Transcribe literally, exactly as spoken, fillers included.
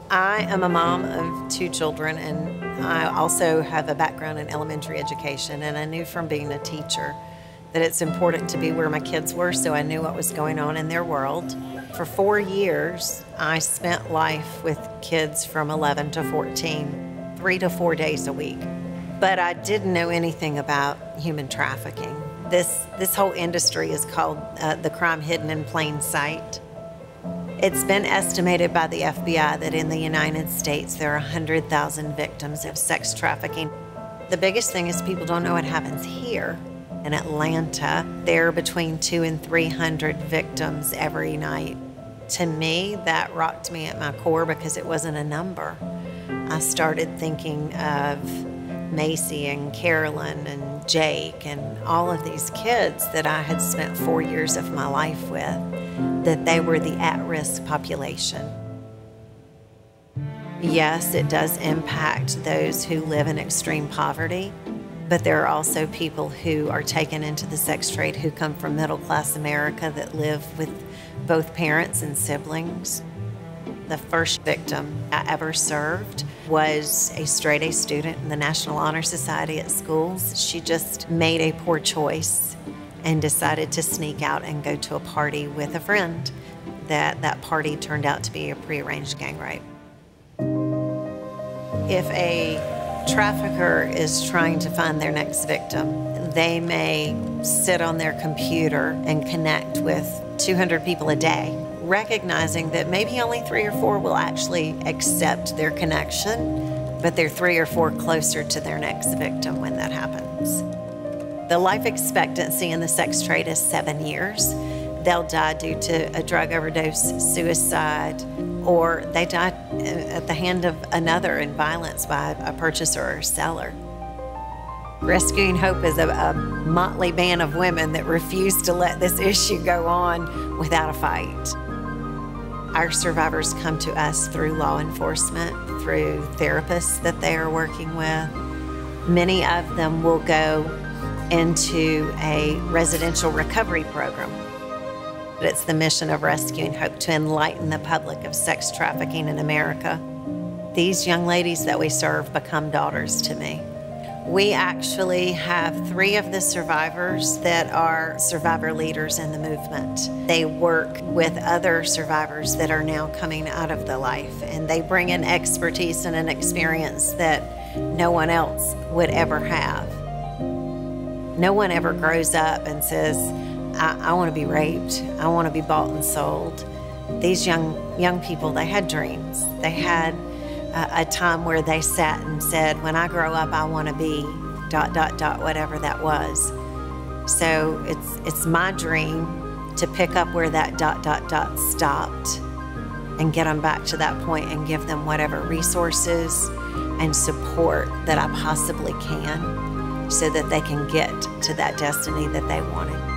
I am a mom of two children, and I also have a background in elementary education, and I knew from being a teacher that it's important to be where my kids were, so I knew what was going on in their world. For four years, I spent life with kids from eleven to fourteen, three to four days a week. But I didn't know anything about human trafficking. This, this whole industry is called uh, the crime hidden in plain sight. It's been estimated by the F B I that in the United States there are one hundred thousand victims of sex trafficking. The biggest thing is people don't know what happens here. In Atlanta, there are between two and three hundred victims every night. To me, that rocked me at my core because it wasn't a number. I started thinking of Macy and Carolyn and Jake and all of these kids that I had spent four years of my life with, that they were the at-risk population. Yes, it does impact those who live in extreme poverty, but there are also people who are taken into the sex trade who come from middle-class America that live with both parents and siblings. The first victim I ever served was a straight-A student in the National Honor Society at schools. She just made a poor choice and decided to sneak out and go to a party with a friend. That, that party turned out to be a prearranged gang rape. If a trafficker is trying to find their next victim, they may sit on their computer and connect with two hundred people a day, recognizing that maybe only three or four will actually accept their connection, but they're three or four closer to their next victim when that happens. The life expectancy in the sex trade is seven years. They'll die due to a drug overdose, suicide, or they die at the hand of another in violence by a purchaser or seller. Rescuing Hope is a, a motley band of women that refuse to let this issue go on without a fight. Our survivors come to us through law enforcement, through therapists that they are working with. Many of them will go into a residential recovery program. It's the mission of Rescuing Hope to enlighten the public of sex trafficking in America. These young ladies that we serve become daughters to me. We actually have three of the survivors that are survivor leaders in the movement. They work with other survivors that are now coming out of the life, and they bring in expertise and an experience that no one else would ever have. No one ever grows up and says, I, I want to be raped, I want to be bought and sold. These young, young people, they had dreams. They had a, a time where they sat and said, when I grow up, I want to be dot, dot, dot, whatever that was. So it's, it's my dream to pick up where that dot, dot, dot stopped and get them back to that point and give them whatever resources and support that I possibly can so that they can get to that destiny that they wanted.